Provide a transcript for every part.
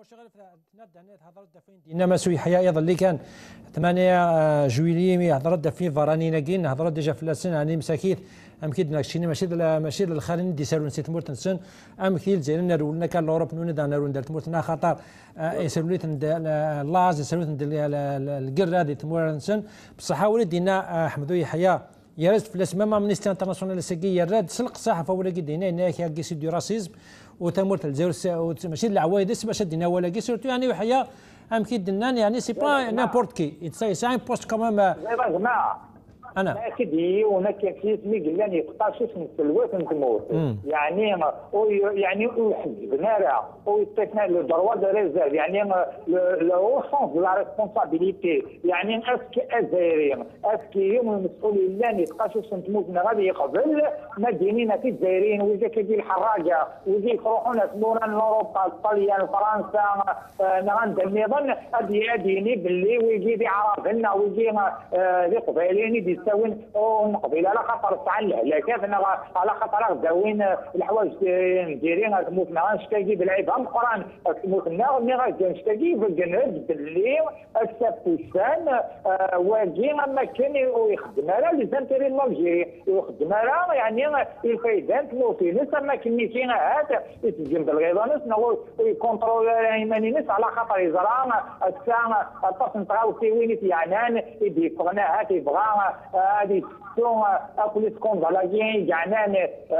شغل في هضرت فين انما سوي حياه ايضا اللي كان 8 جويليه هضرت في فراني ناكين هضرت ديجا في السنه يعني مساكيت ام كيد ناكشيني ماشي الخارين دي سالون سيت مورتنسن ام كيل زين نرولنا كان لوروب نون دا نرون دارت مورتنا خاطر يسالونيت لاز يسالونيت القر هذه مورتنسن بصح ولدينا احمدو يحيى يرد في الاسماء مع منستي انترناسيونال سكي يرد سلق صحافه ولا قد هنا هناك كيسي دو راسيزم وتمرت الجزائر ماشي العوايد باش دينا ولا كي سورتو يعني وحياه ام كي دنان يعني سي با نابورت كي اتس ان بوست كومون يا جماعه انا كدي وانا كيف مي قال لي قطاش اسم الوقت نتموت يعني يعني وحجبنا راه ويتكنا لو دروا دو ريزيرف يعني لو سونس دو لا ريسبونسابيلتي يعني اسكي ازايرين اسكي يوم المسؤولين اللي قطاش اسم تموتنا غادي يقبل ما دينينا في الجزائريين ويجي كيدير الحراجه ويجي يروحونا سمونا لوروبا الطليان فرنسا نغندم نظن اديني باللي ويجي يعرفنا ويجي لي قبيلين يساوين ونقبل على خاطر تاع الهلاكات على خاطر داوين الحوايج نديرين تموتنا غنشتاقي بالعيبها القران تموتنا ملي غنشتاقي بالجنود باللي السابوسان واجي ما كان يخدم على لي زانتيري الجيري يخدم على يعني الفايدان تموتينس ما كنيتين هذا يتجنب الغيظانس ويكونترول ايمانينس على خاطر يزرع الساعه الطاس نتغاو وين يعنان يدي فغنا هاتي بغا هذه سون اكل سكوندالاجين جعنان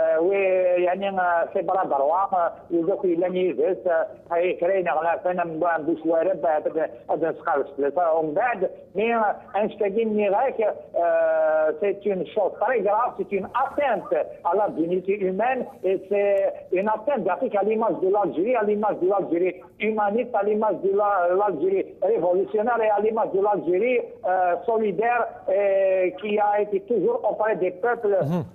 ويعني في برا دروا يزوك لاني زيس هاي كرينا غلافنا من بوشوارب هذا سقال ثلاثه ومن بعد مي انشتاقين غاك سي اون شوز تري غراف سي اون اتنت على الدينيتي هيومان سي اون اتنت دافيك على ليماج دو l'Algérie à l'image de l'Algérie humaniste à l'image de l'Algérie révolutionnaire et à l'image de l'Algérie solidaire qui a été toujours auprès des peuples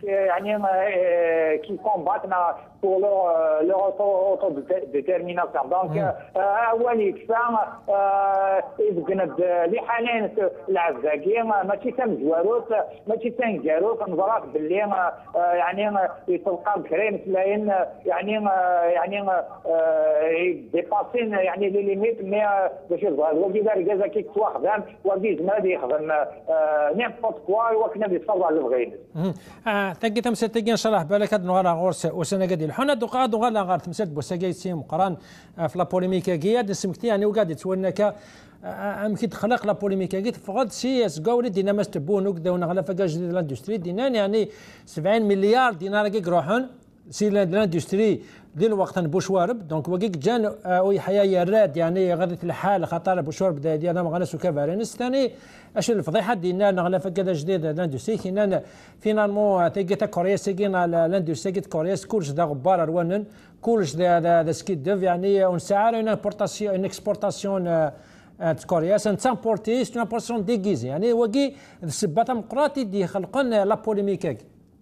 qui combattent pour leur autodétermination. Donc, أولي كفاء يبقند لي حالين العزاكي ماشي تنجواروت ماشي تنجاروت نظرات باللي يعني يتلقى بكريم تلاين يعني ديباسين يعني لي ليميت مي باش يظهر وكذا رجازا كي توا خدام وكي زماد يخدم نيمبوت كوا وكنا بيتصور للغيد. تاكي تمسك تاكي ان شاء الله بالك هاد نهار غورس وسنه قدي الحنا دوقا لا غار تمسك بوساكي سيم قران في لا بوليميكا كي هاد سمكتي يعني وقاعد تونك امكن تخلق لا بوليميكا كي فقط سي اس قاولي دينا مستبون وكذا ونغلا فكاج الاندستري دينا يعني 70 مليار دينار كي يروحون سي الاندستري ديال الوقت بوشوارب دونك وكيك جان وي حياه يراد يعني غادي الحال خطر بوشوارب ديالنا ما غنسو كفارنس ثاني اش الفضيحه ديالنا نغلا فكذا جديد الاندستري كاين فينالمون تيجي كوريا سيكينا الاندستري كوريا كلش دا غبار روانن كلش دا سكيت دوف يعني اون ساعه اون امبورطاسيون اون اكسبورطاسيون كوريا سانتامبورتي سون امبورسيون ديغيزي يعني وكي السبات ديمقراطي دي خلقن لا بوليميكا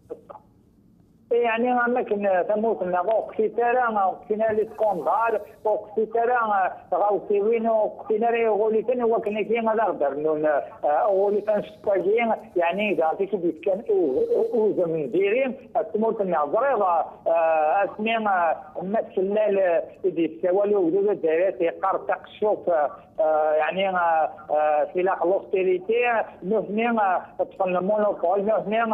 يعني ما كنا تموتنا وقتي ترى وقتنا لي سكوندال وقتي ترى غاوتي وين وقتنا يقولي ثاني وكنا كاين هذا غدرنون اولي تنشتاقين يعني اذا عطيك بيت كان اوزم ديرين تموتنا ضريضه اسمي مثلال دي سوالي ودود الدراسه يقار تقشوف يعني سلاح لوستيريتي نحن طفلنا مونوبول نحن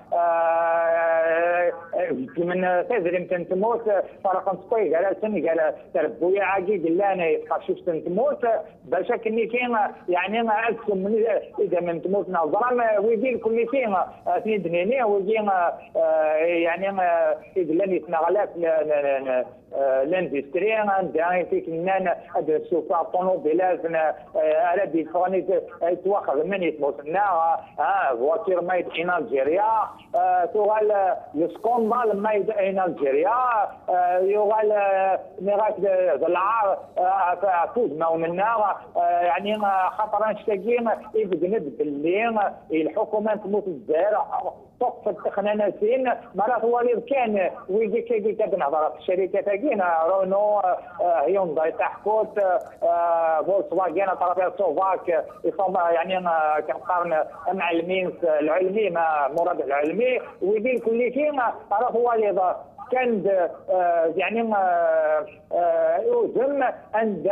من تزرم تنتموت فرقم سقوي قال سن قال تربويا عاقي قال انا يتقشوش تنتموت باش كني كاين يعني ما اكثر من اذا من تموت نظرم ويدير كل شيء في دنيني ويجي يعني يدلن يتنغلات الاندستري عندها فيك نانا السوفا طونوبيلات على دي فونيت يتواخذ من يتموتنا فواتير مايد ان الجيريا تغال السكوندال مايد ان الجيريا يغال نغاك العار فوز ما منا يعني خاطر نشتاقين يبقند باللي الحكومه تموت الجزائر توقف التخنانسين مرات وليد كان ويجي كي كنهضر في الشركات كاينه رونو هيونداي تحكوت فولكسواجن طرابيل سوفاك يعني كنقارن مع المينس العلمي مع مراد العلمي ويدير كل شيء راه وليد كان يعني توزم عند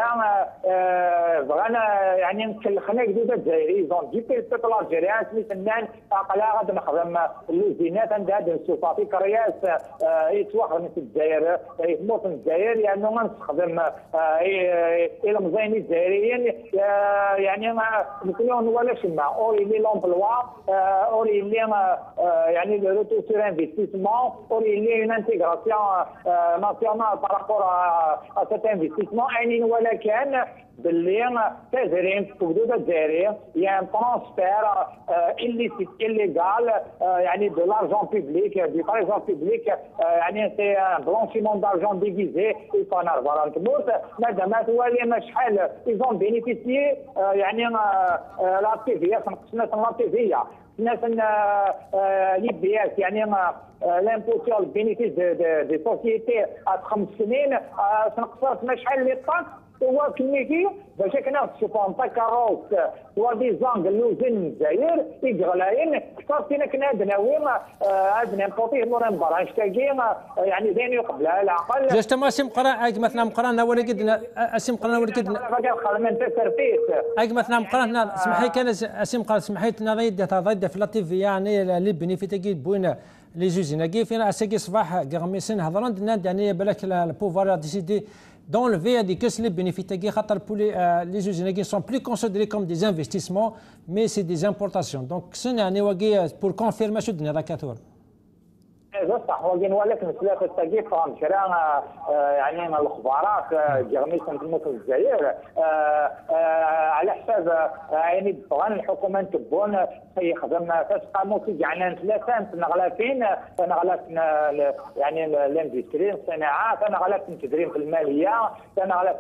بغانا يعني نكلخنا جديده الجزائري زون دي بيتو الجيريان سميتنا عقلا غادي نخدم اللوزينات عند هذا السوفا كرياس يتوخر في الجزائر يموت من الجزائر لانه غنستخدم الى مزاينين الجزائريين يعني نكونوا ولا شما اوري لي لومبلوا اوري لي يعني لو روتو سور انفستيسمون اوري لي اون انتيغراسيون ناسيونال بارابور ا سيت انفستيسمون يعني ولا كان باللي تزرين في حدود الجزائر يعني ترانسفير illégal يعني de l'argent public du trésor public يعني سي بلانشيمون d'argent déguisé يكون راه تموت مادام توالي شحال ايزون بينيفيسيي يعني لا تي في نقصنا لا تي في الناس لي بي اس يعني لامبو سور البينيفيس دي سوسيتي 5 سنين تنقصنا شحال لي طاكس هو كميتي باش كنا نشوفوا كاروس سوا ديزون لوزين الجزائر يغلاين كثر فينا كنا دناوين هاد نيمبوتي مورا مباراه شتاقي يعني ديني قبلها العقل جاست ما اسم قرا مثلا مقرانا ولا قد اسم قرانا ولا قد باقي من تسرفيس مثلا مقرانا سمحي كان اسم قرا سمحيت ضد في لاتيف يعني اللي بنيفيتي بوين لي جوزينا كي فينا اسكي صباح غميسن هضران يعني بالك البوفوار ديسيدي d'enlever des caisses les bénéfices les usines qui sont plus considérés comme des investissements mais c'est des importations donc c'est pour confirmer ce dernier rakator صح ولكن مسألة التقييم فهم شراء يعني الخبارات جرميسا في الجزائر على حساب يعني بغان الحكومه تبون يخدم فاش قاموا يعني ثلاثه نغلافين نغلاف يعني الاندستري الصناعات نغلاف التدريب في الماليه نغلاف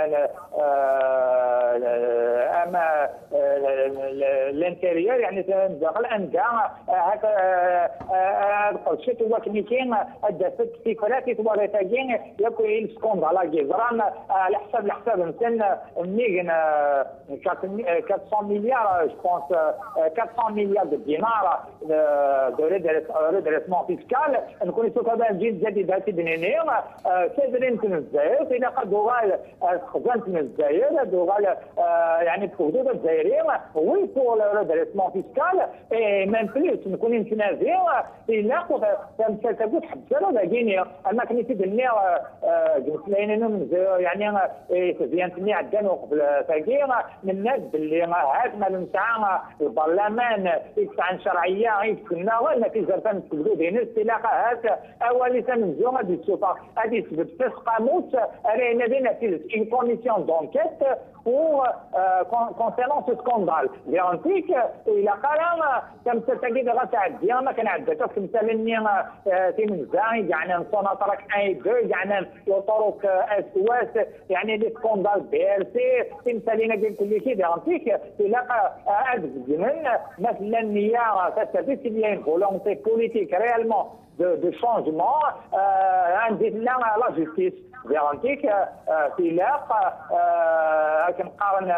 اما الانتيريور يعني داخل انجا هذا الشيء هو كميتين الدفت في فلاتي تواليتاجين يكون يلسكون على جزران على حساب مثلا ميغن 400 مليار جو بونس 400 مليار دينار دو ريدريسمون فيسكال نكون يسوق هذا جيل جديد هاتي بنينير كادرين من الجزائر الى قد دوغال خزانه من الجزائر دوغال يعني في حدود الجزائريه وي بور ريدريسمون فيسكال ميم بليس نكون نتنازل الى تقول حبسنا لاقيني اما كنت تدني قلت لهم يعني تزينتني عدنا قبل تاقينا من الناس باللي هاد ما نتاع البرلمان عن شرعيه يكنا ولا في زرفان تقولوا بين الاستلاقات اول سنه زوما دي السلطه هذه سبب قاموس علينا بنا في une commission d'enquête pour concernant ce scandale garantique الى قرام تم تجد غتعدي ما كان عدته في مثلا في مزاي يعني نصنع طرق اي 2 يعني طرق اس يعني لي سكوندال بي ار سي تمثالينا كل شيء غانتيك تلاقى من مثلا النيه تثبت لي فولونتي بوليتيك ريالمون de changement عندنا لا جوستيس غارانتيك تلاقى كنقارن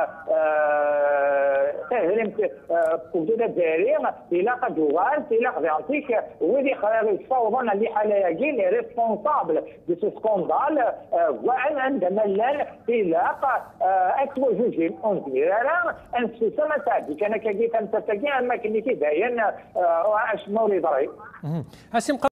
تهرم حدود الجزائر تلاقى دوال تلاقى غارانتيك ودي فوضى اللي حاليا لي ريسبونسابل دو سو سكوندال وان عندما لان تلاقى اكتو جوجين اون ديرا ان سو سما تاعي كان كي تنتسجي اما كني كي باين واش مولي ضري